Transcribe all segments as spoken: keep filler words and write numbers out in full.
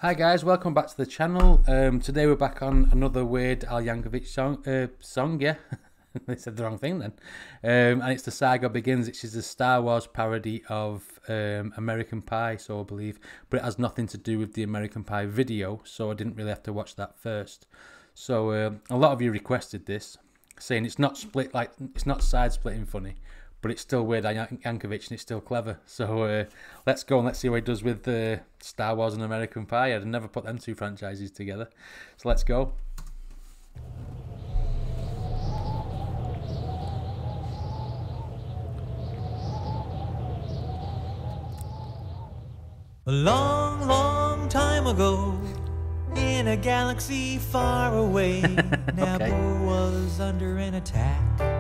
Hi guys, welcome back to the channel. Um, today we're back on another Weird Al Yankovic song, uh, song yeah. They said the wrong thing then. Um, and it's the Saga Begins, which is a Star Wars parody of um, American Pie, so I believe. But it has nothing to do with the American Pie video, so I didn't really have to watch that first. So uh, a lot of you requested this, saying it's not split like it's not side splitting funny, but it's still Weird Al Yankovic and it's still clever. So uh, let's go and let's see what he does with uh, Star Wars and American Pie. I'd never put them two franchises together. So let's go. A long, long time ago, in a galaxy far away, Naboo was under an attack.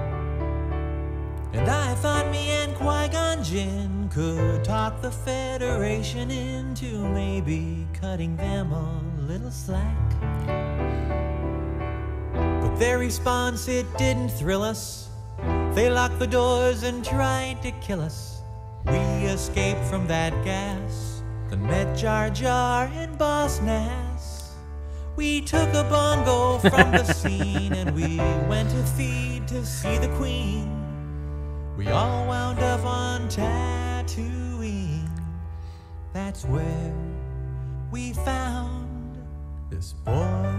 And I thought me and Qui-Gon Jinn could talk the Federation into maybe cutting them a little slack. But their response, it didn't thrill us. They locked the doors and tried to kill us. We escaped from that gas, then met Jar Jar and Boss Nass. We took a bongo from the scene and we went to feed to see the Queen. We all wound up on Tatooine. That's where we found this boy.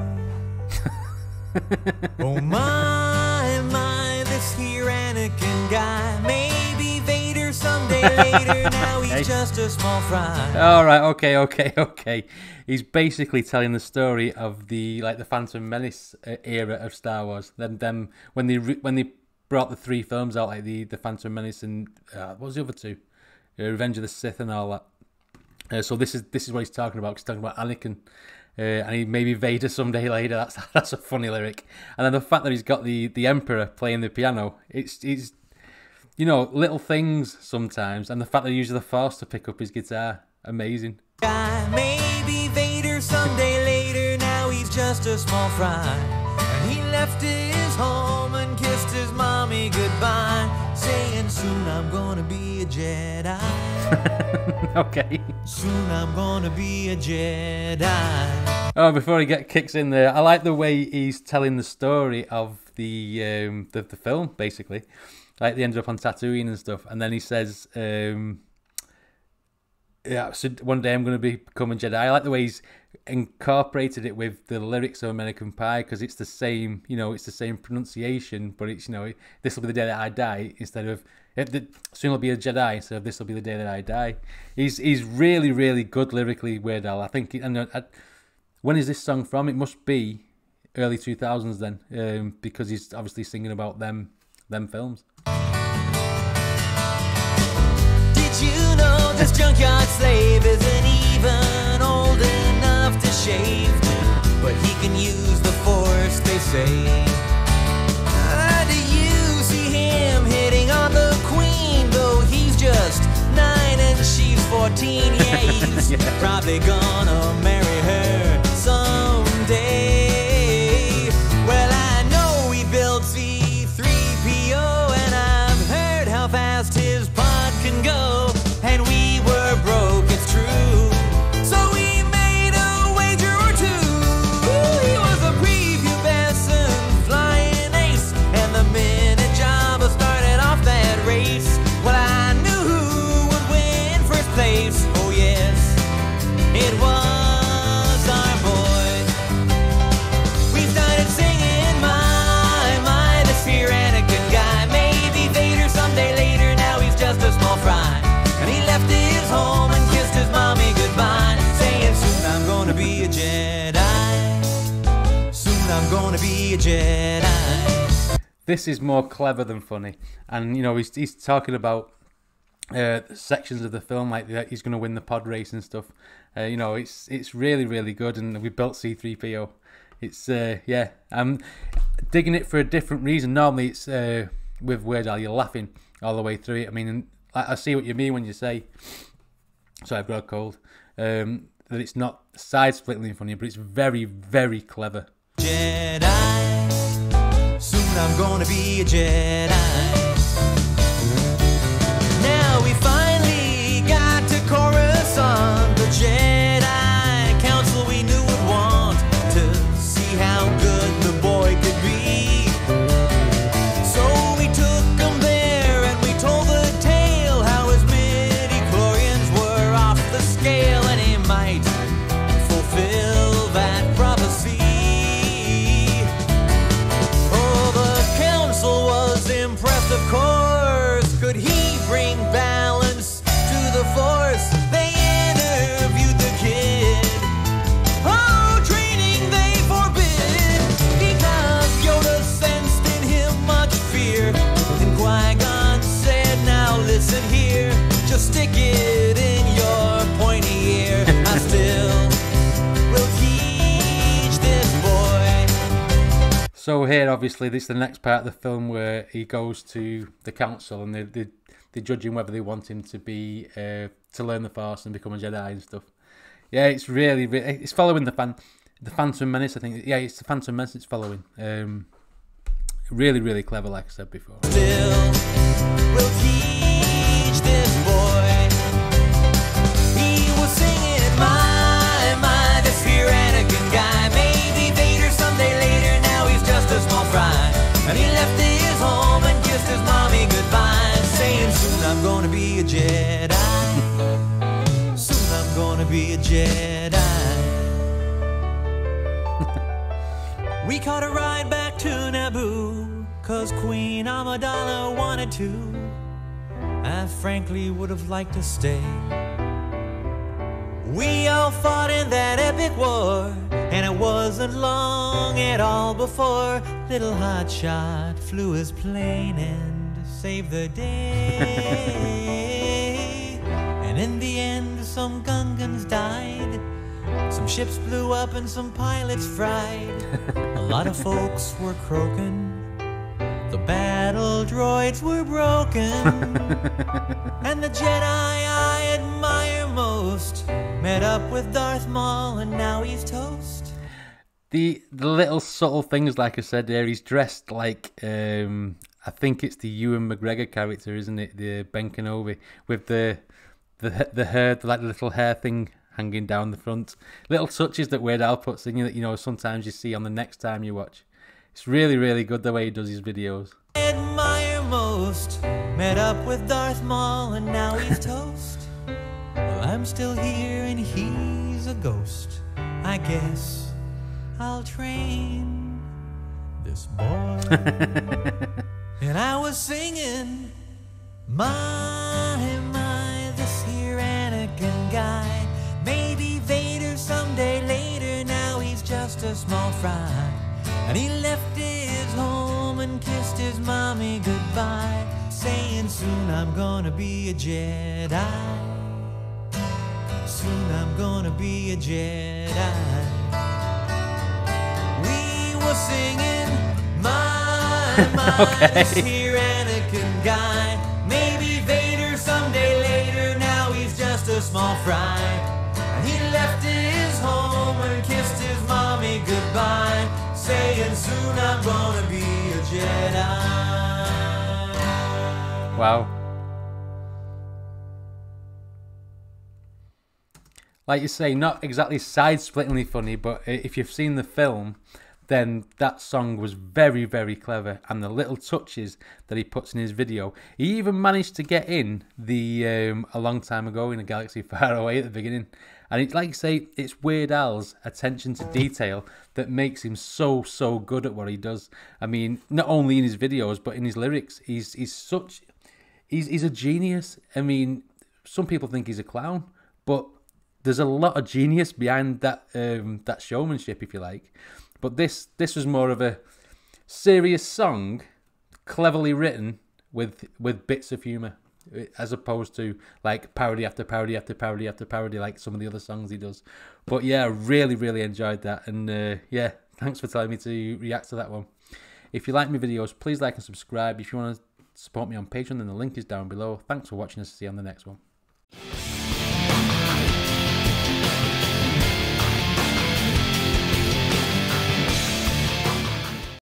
Oh my, my, this here Anakin guy. Maybe Vader someday later. Now he's just a small fry. All right, okay, okay, okay. He's basically telling the story of the like the Phantom Menace era of Star Wars. Then, them when they when they brought the three films out, like the the Phantom Menace and uh, what was the other two, uh, Revenge of the Sith and all that. Uh, so this is this is what he's talking about. He's talking about Anakin, uh, and he maybe Vader someday later. That's that's a funny lyric. And then the fact that he's got the the Emperor playing the piano. It's it's you know, little things sometimes, and the fact that he uses the Force to pick up his guitar, amazing. Maybe Vader someday later. Now he's just a small fry. And he left his home and kissed his mommy goodbye, saying soon I'm gonna be a Jedi. Okay. Soon I'm gonna be a Jedi. Oh, before he get kicks in there, I like the way he's telling the story of the um the, the film, basically. Like they ended up on Tatooine and stuff, and then he says, um, "Yeah, so one day I'm going to become a Jedi." I like the way he's incorporated it with the lyrics of American Pie, because it's the same, you know, it's the same pronunciation, but it's, you know, this will be the day that I die instead of soon I'll be a Jedi instead of this will be the day that I die. He's he's really really good lyrically, Weird Al. I think. And I, when is this song from? It must be early two thousands then, um, because he's obviously singing about them them films. Did you know this junkyard slave isn't even old enough to shave? But he can use the Force, they say. Uh, do you see him hitting on the Queen? Though he's just nine and she's fourteen. Yeah, he's yeah. probably gonna marry her someday. Well, I know he built C three P O, and I've heard how fast his pod can go. And we were broke, it's true. So we made a wager or two. He was a prepubescent flying ace, and the minute Jabba started off that race, well, I knew who would win first place. Oh yes, it was our boy. We started singing, my, my, this here Anakin guy. Maybe Vader someday later. Now he's just a small fry. And he left his home and kissed his mommy goodbye, saying soon I'm gonna be a Jedi. Soon I'm gonna be a Jedi. This is more clever than funny, and you know he's he's talking about uh, sections of the film like that he's going to win the pod race and stuff. Uh, you know, it's it's really really good, and we built C three P O. It's uh, yeah, I'm digging it for a different reason. Normally it's uh, with Weird Al, you're laughing all the way through it. I mean, I see what you mean when you say, sorry, I've got a cold, um, that it's not side-splitting funny, but it's very, very clever. Jedi, soon I'm gonna be a Jedi. Now we finally got to Coruscant, the Jedi Council So here, obviously, this is the next part of the film where he goes to the council and they, they, they're judging whether they want him to be uh, to learn the Force and become a Jedi and stuff. Yeah, it's really, really it's following the fan, the Phantom Menace. I think, yeah, it's the Phantom Menace it's following. Um, really, really clever, like I said before. Still, we'll teach this boy. He was singing, my, my, this here Anakin guy. Maybe Vader someday later, now he's just a small fry. And he left his home and kissed his mommy goodbye, saying, soon I'm gonna be a Jedi. Soon I'm gonna be a Jedi. We caught a ride back to Naboo, cause Queen Amidala wanted to. I frankly would have liked to stay. We all fought in that epic war, and it wasn't long at all before little hotshot flew his plane and saved the day. And in the end, some Gungans died, some ships blew up and some pilots fried. A lot of folks were croaking, the battle droids were broken. And the Jedi I admire most met up with Darth Maul and now he's toast. The the little subtle things, like I said there, he's dressed like, um, I think it's the Ewan McGregor character, isn't it? The Ben Kenobi, with the the the hair, the, like the little hair thing hanging down the front. Little touches that Weird Al puts in, that you know sometimes you see on the next time you watch. It's really, really good the way he does his videos. Admire most met up with Darth Maul and now he's toast. Well, I'm still here and he's a ghost. I guess I'll train this boy. And I was singing, my, my, this here Anakin guy. Maybe Vader someday later, now he's just a small fry. And he left his home and kissed his mommy goodbye, saying soon I'm gonna be a Jedi. Soon I'm gonna be a Jedi. We were singing, my, my, Okay. this here Anakin guy. Maybe Vader someday later, now he's just a small fry. And he left his home and kissed his mommy goodbye, saying soon I'm gonna be a Jedi. Wow. Like you say, not exactly side-splittingly funny, but if you've seen the film, then that song was very, very clever. And the little touches that he puts in his video. He even managed to get in the um, A Long Time Ago in a Galaxy Far Away at the beginning. And it's like you say, it's Weird Al's attention to detail that makes him so, so good at what he does. I mean, not only in his videos, but in his lyrics. He's he's such... He's, he's a genius. I mean, some people think he's a clown, but there's a lot of genius behind that um, that showmanship, if you like. But this this was more of a serious song, cleverly written with with bits of humour, as opposed to like parody after parody after parody after parody, like some of the other songs he does. But yeah, really, really enjoyed that. And uh, yeah, thanks for telling me to react to that one. If you like my videos, please like and subscribe. If you want to support me on Patreon, then the link is down below. Thanks for watching us. See you on the next one.